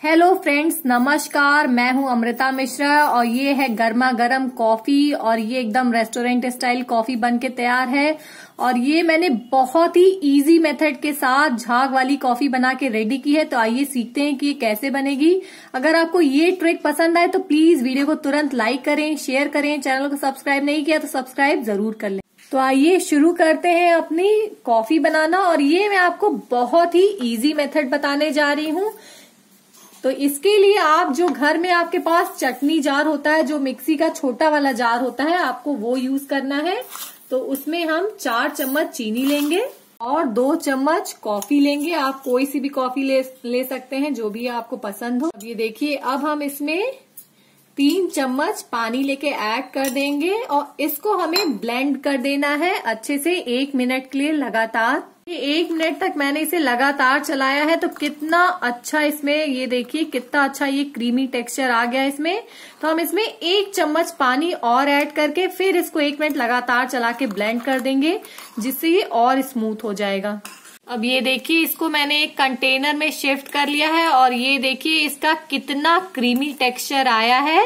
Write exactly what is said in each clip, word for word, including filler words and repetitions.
Hello friends, नमस्कार। मैं हूं अमृता मिश्रा और ये है गर्मा गर्म कॉफी और ये एकदम रेस्टोरेंट स्टाइल कॉफी बन के तैयार है। और ये मैंने बहुत ही इजी मेथड के साथ झाग वाली कॉफी बना के रेडी की है। तो आइए सीखते हैं कि ये कैसे बनेगी। अगर आपको ये ट्रिक पसंद आए तो प्लीज वीडियो को तुरंत लाइक करें, शेयर करें। चैनल को सब्सक्राइब नहीं किया तो सब्सक्राइब जरूर कर लें। तो आइए शुरू करते हैं अपनी कॉफी बनाना। और ये मैं आपको बहुत ही इजी मेथड बताने जा रही हूँ। तो इसके लिए आप जो घर में आपके पास चटनी जार होता है, जो मिक्सी का छोटा वाला जार होता है, आपको वो यूज करना है। तो उसमें हम चार चम्मच चीनी लेंगे और दो चम्मच कॉफी लेंगे। आप कोई सी भी कॉफी ले ले सकते हैं, जो भी आपको पसंद हो। अब ये देखिए, अब हम इसमें तीन चम्मच पानी लेके ऐड कर देंगे और इसको हमें ब्लेंड कर देना है अच्छे से एक मिनट के लिए लगातार। ये एक मिनट तक मैंने इसे लगातार चलाया है। तो कितना अच्छा इसमें, ये देखिए कितना अच्छा ये क्रीमी टेक्सचर आ गया इसमें। तो हम इसमें एक चम्मच पानी और ऐड करके फिर इसको एक मिनट लगातार चला के ब्लेंड कर देंगे, जिससे ये और स्मूथ हो जाएगा। अब ये देखिए, इसको मैंने एक कंटेनर में शिफ्ट कर लिया है और ये देखिए इसका कितना क्रीमी टेक्सचर आया है।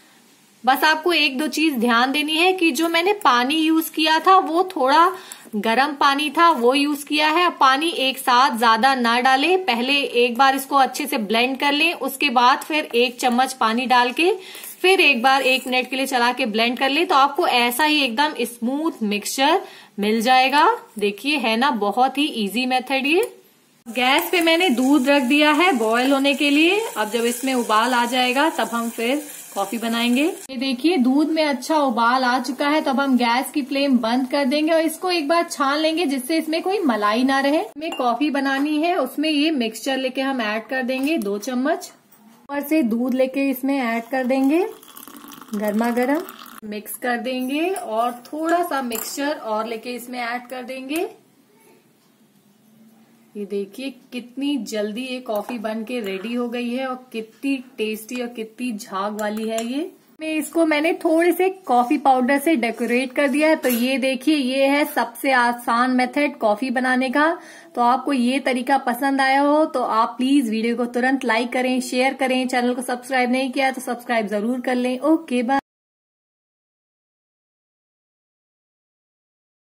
बस आपको एक दो चीज ध्यान देनी है कि जो मैंने पानी यूज किया था वो थोड़ा गर्म पानी था, वो यूज किया है। पानी एक साथ ज्यादा ना डालें, पहले एक बार इसको अच्छे से ब्लेंड कर लें, उसके बाद फिर एक चम्मच पानी डाल के फिर एक बार एक मिनट के लिए चला के ब्लेंड कर लें। तो आपको ऐसा ही एकदम स्मूथ मिक्सचर मिल जाएगा। देखिए, है ना बहुत ही इजी मेथड ये। गैस पे मैंने दूध रख दिया है बॉयल होने के लिए। अब जब इसमें उबाल आ जाएगा तब हम फिर कॉफी बनाएंगे। ये देखिए, दूध में अच्छा उबाल आ चुका है। तो अब हम गैस की फ्लेम बंद कर देंगे और इसको एक बार छान लेंगे, जिससे इसमें कोई मलाई ना रहे। हमें कॉफी बनानी है, उसमें ये मिक्सचर लेके हम ऐड कर देंगे दो चम्मच। ऊपर से दूध लेके इसमें ऐड कर देंगे गर्मा गर्म, मिक्स कर देंगे और थोड़ा सा मिक्सचर और लेके इसमें ऐड कर देंगे। ये देखिए कितनी जल्दी ये कॉफी बन के रेडी हो गई है और कितनी टेस्टी और कितनी झाग वाली है ये। मैं इसको मैंने थोड़े से कॉफी पाउडर से डेकोरेट कर दिया है। तो ये देखिए, ये है सबसे आसान मेथड कॉफी बनाने का। तो आपको ये तरीका पसंद आया हो तो आप प्लीज वीडियो को तुरंत लाइक करें, शेयर करें। चैनल को सब्सक्राइब नहीं किया तो सब्सक्राइब जरूर कर लें। Okay, bye.